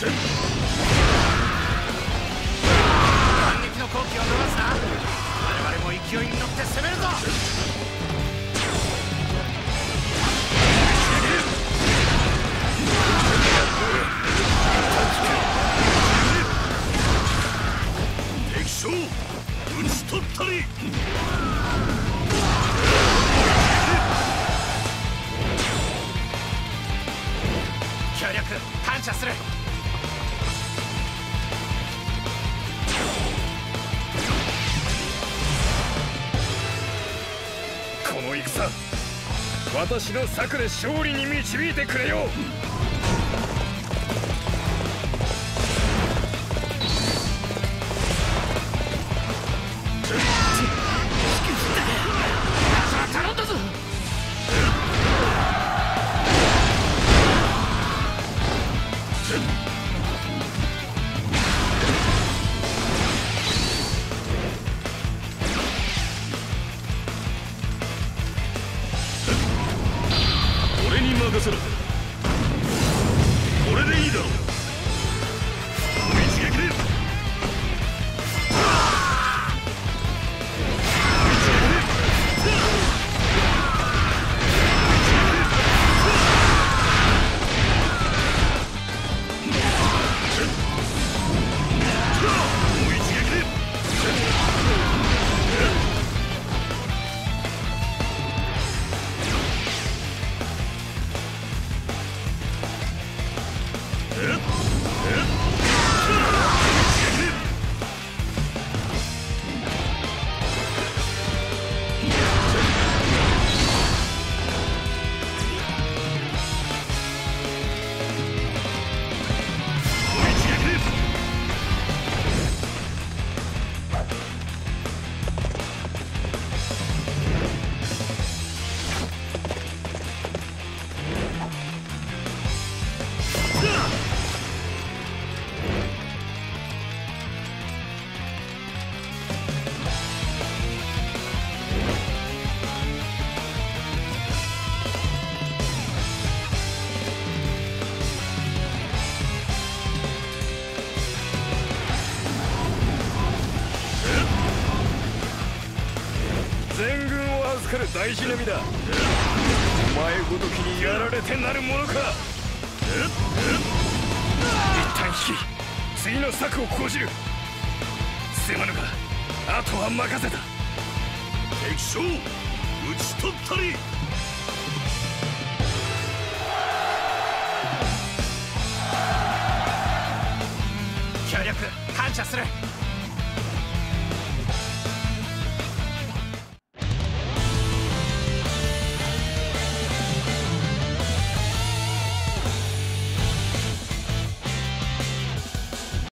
反撃の好機を逃すな。我々も勢いに乗って攻めるぞ。敵将討ち取ったり。協力感謝する。 この戦、私の策で勝利に導いてくれよ。 頼んだぞ。 俺に任せろ。これでいいだろう。この一撃で。全軍を預かる大事な身だ。お前ごときにやられてなるものか。一旦引き、次の策を講じる。すまぬが、あとは任せた。敵将討ち取ったり。 協力感謝する。